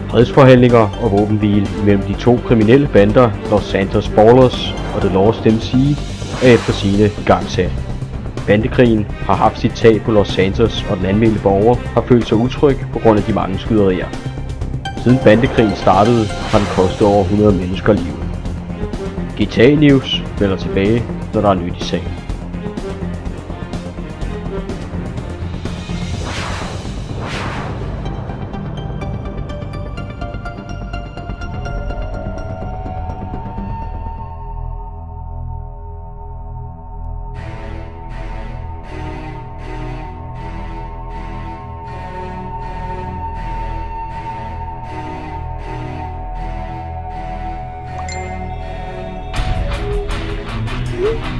Fredsforhandlinger og våbenhvile mellem de to kriminelle bander Los Santos Ballers og The Lost MC er efter sigende igangsat. Bandekrigen har haft sit tag på Los Santos, og den anmeldte borger har følt sig utryg på grund af de mange skyderier. Siden bandekrigen startede, har den kostet over 100 mennesker livet. GTA News vender tilbage, når der er nyt i sagen. Woo!